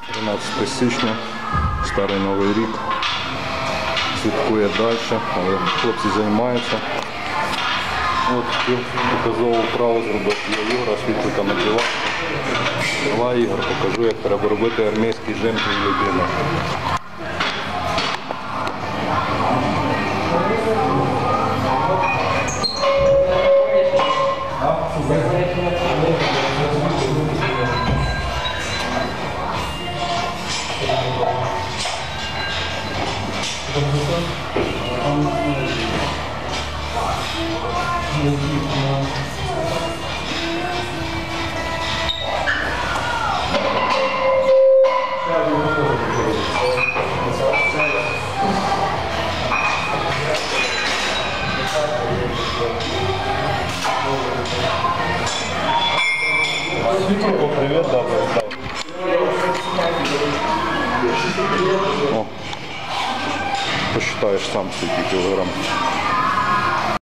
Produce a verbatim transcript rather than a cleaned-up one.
тринадцяте січня, Старий Новий рік, святкує далі, але хлопці займаються. От хотів показову вправу зробити для Ігора, світло там надівати. Давай, Ігор, покажу, як треба робити армійський жим для людини. Привет, да, О, посчитаешь сам, сколько килограмм.